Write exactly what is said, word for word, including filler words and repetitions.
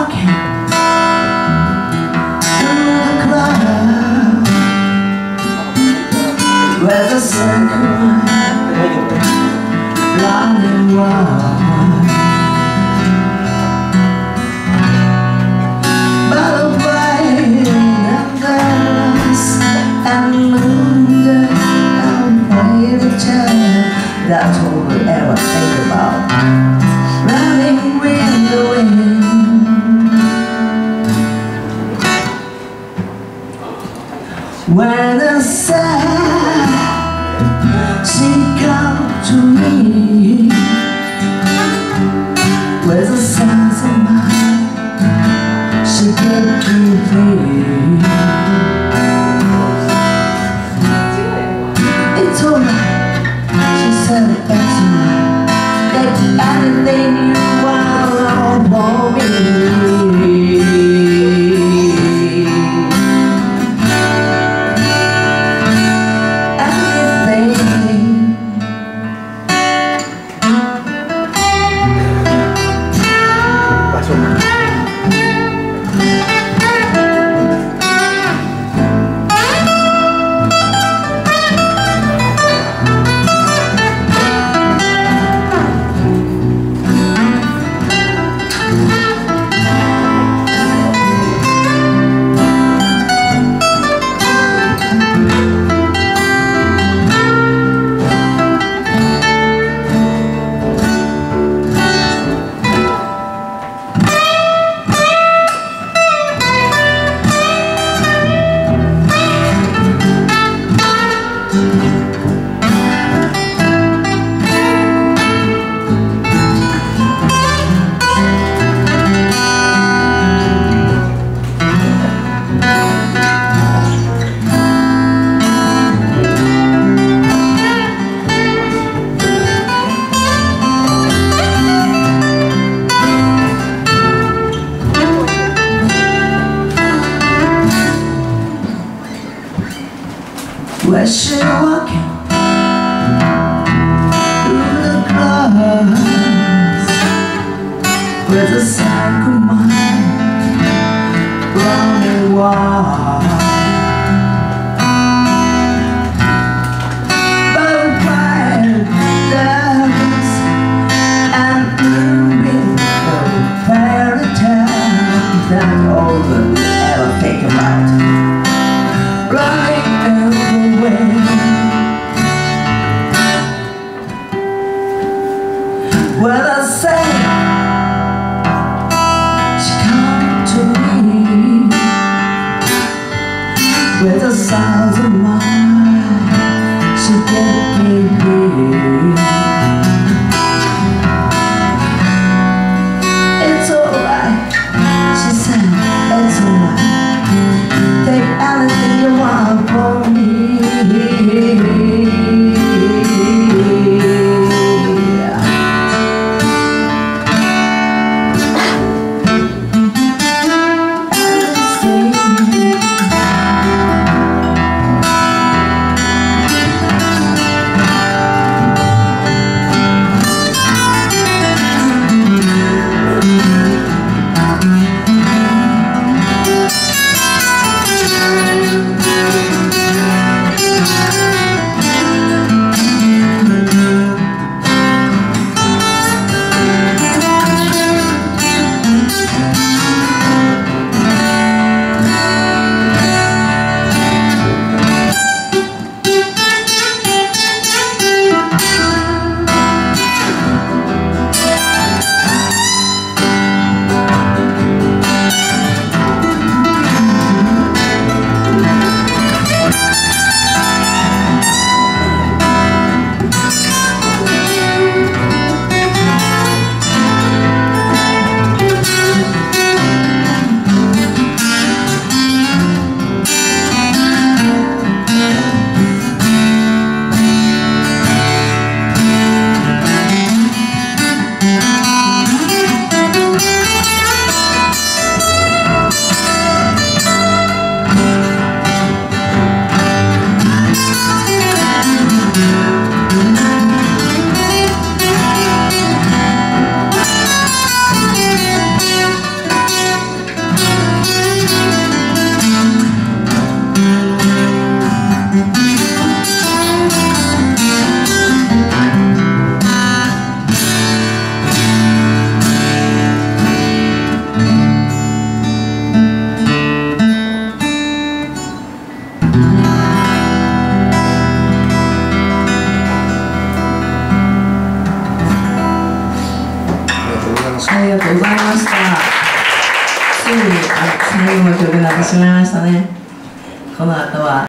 walking through the crowd where the sun comes long and wide. By the white and glass and moon and fairy tale, that's all we ever think about. Running with the wind, when the sun she come to me with the sense of mine, she get me free. It's alright, she said, it's alright. Take anything you want for me. Where she walking through the glass with a sack of mine running wild. By the white dance and blue fairy tale, that's all that we ever think about. Running well, I say she come to me with the size of mine, she get me free. It's alright, she said, it's alright. Take anything you want ます。 ありがとうございました。ついにあの最後の曲になってしまいましたね。この後は